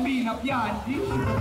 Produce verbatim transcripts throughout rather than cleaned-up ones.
bambina, piangi?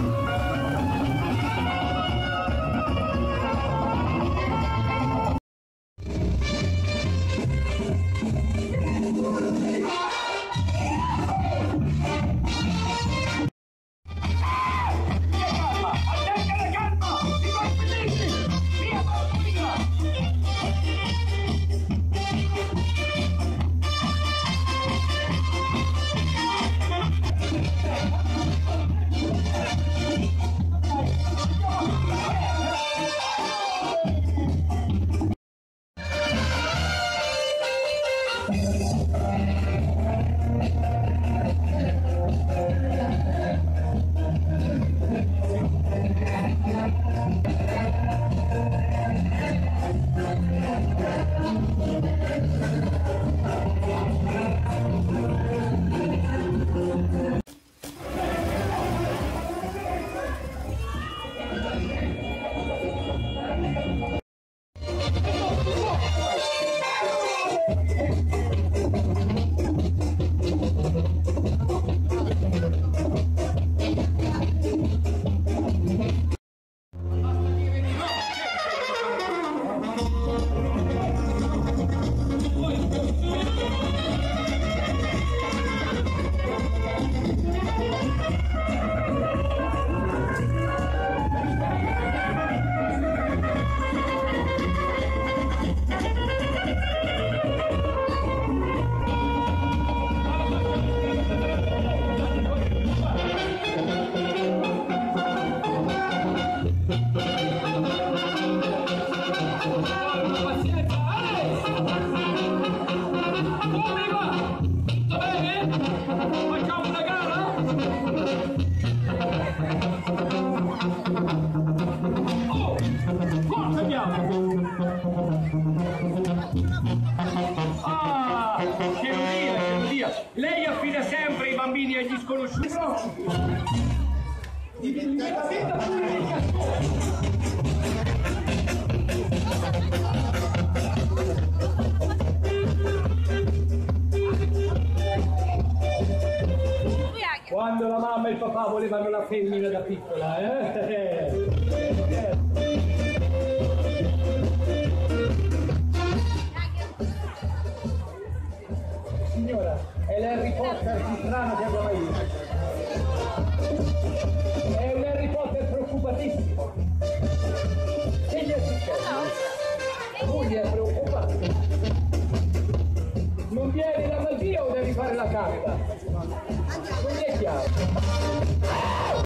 Ah, che melodia, che melodia! Lei affida sempre i bambini agli sconosciuti. Quando la mamma e il papà volevano la femmina da piccola, eh? Signora, è l'Harry Potter più strano che abbia mai visto. È un Harry Potter preoccupatissimo. Che gli è successo? Lui è preoccupato. Non viene la magia o devi fare la carica? Non gli è chiaro.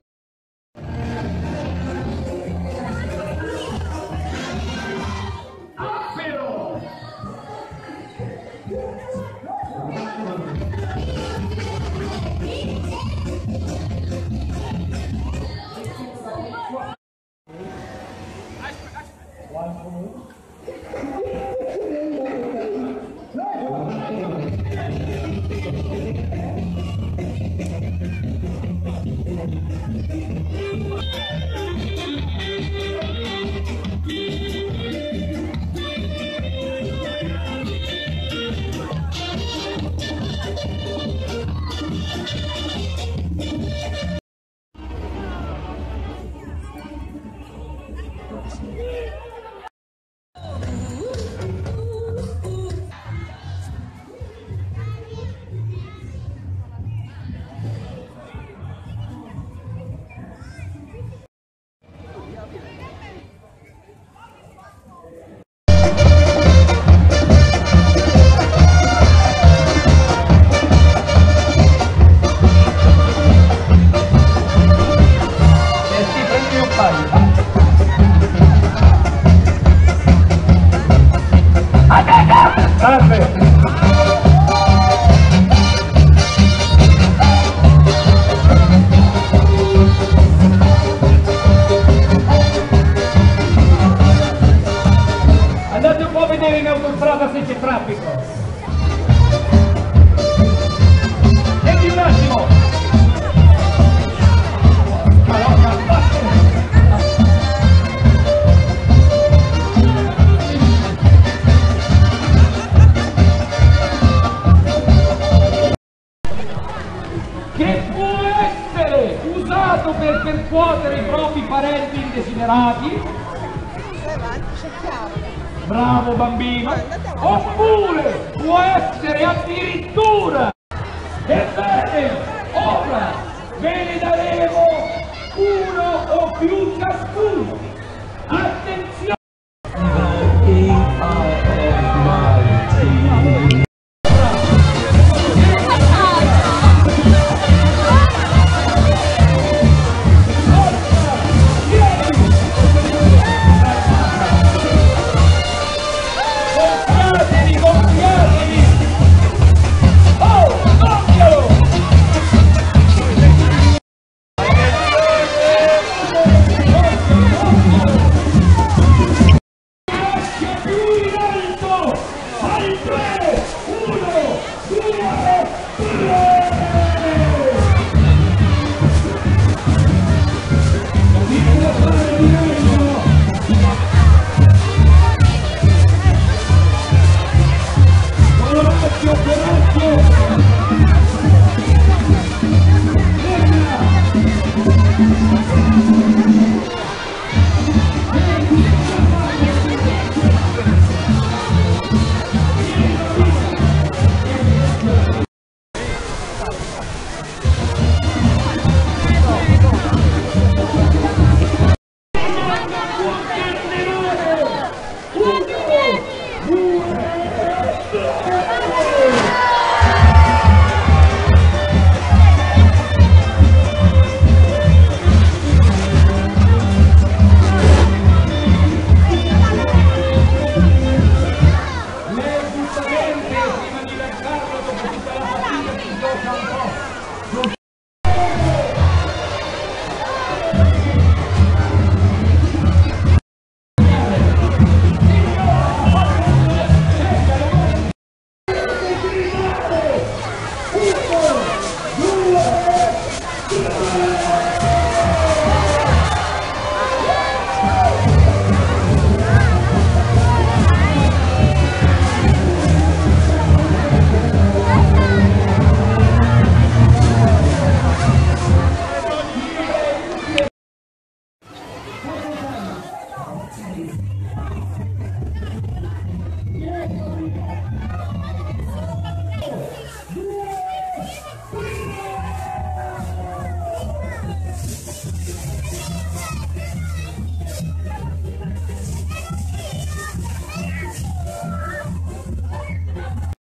schierati. Bravo bambino. Oppure può essere addirittura. Ebbene, ora ve ne daremo uno o più ciascuno. Attenzione! Coraggio, coraggio!